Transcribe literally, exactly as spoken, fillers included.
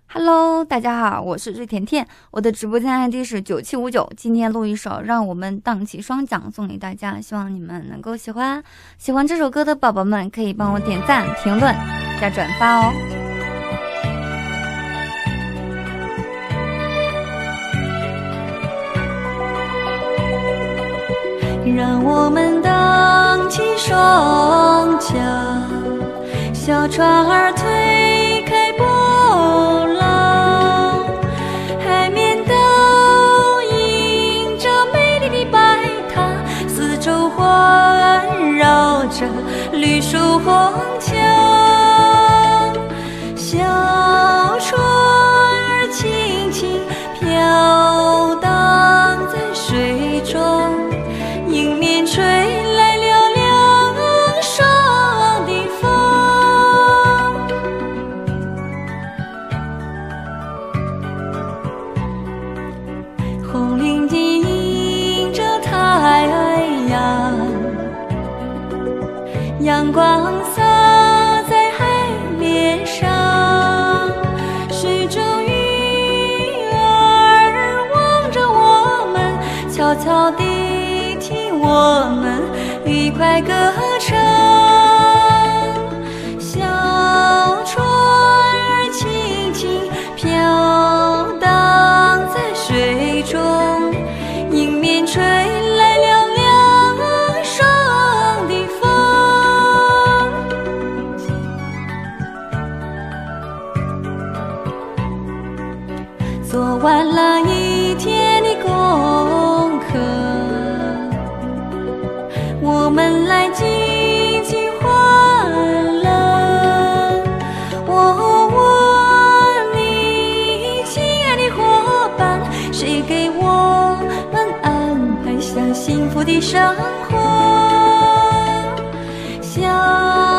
Hello， 大家好，我是瑞甜甜，我的直播间 I D 是九七五九。今天录一首《让我们荡起双桨》送给大家，希望你们能够喜欢。喜欢这首歌的宝宝们可以帮我点赞、评论、加转发哦。 让我们荡起双桨，小船儿推开波浪，海面倒映着美丽的白塔，四周环绕着绿树红墙，小船儿轻轻飘荡在水中，迎面吹来了凉爽的风，红领巾迎着太阳，阳光洒在海面上，水中鱼儿望着我们，悄悄地我们愉快歌唱，小船儿轻轻飘荡在水中，迎面吹来了凉爽的风，做完了一天的功课，我们来尽情欢乐。我问你，亲爱的伙伴，谁给我们安排下幸福的生活？小